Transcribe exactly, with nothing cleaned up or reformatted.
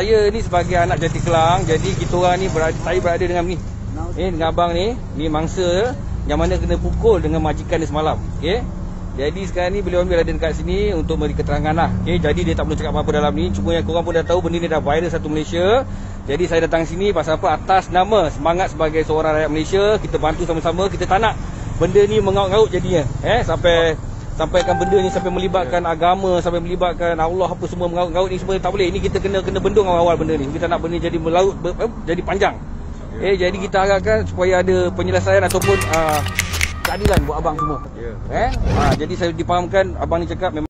saya ni sebagai anak jati Kelang, jadi kita orang ni berada, saya berada dengan ni. Eh dengan abang ni, ni mangsa yang mana kena pukul dengan majikan dia semalam. Okey. Jadi sekarang ni beliau ambil ada dekat sini untuk memberi keterangan lah. Okey, jadi dia tak perlu cakap apa-apa dalam ni. Cuma yang korang pun dah tahu benda ni dah viral satu Malaysia. Jadi saya datang sini pasal apa? Atas nama semangat sebagai seorang rakyat Malaysia, kita bantu sama-sama, kita tak nak benda ni mengaut-ngaut jadinya. Eh sampai sampaikan benda ni sampai melibatkan agama, sampai melibatkan Allah apa semua mengaut-ngaut ni semua tak boleh. Ini kita kena kena bendung awal-awal benda ni. Kita nak benda ni jadi melaut ber, eh, jadi panjang. Eh jadi kita harapkan supaya ada penyelesaian ataupun uh, keadilan buat abang semua. Yeah. Eh? Ha, jadi saya dipahamkan abang ni cakap memang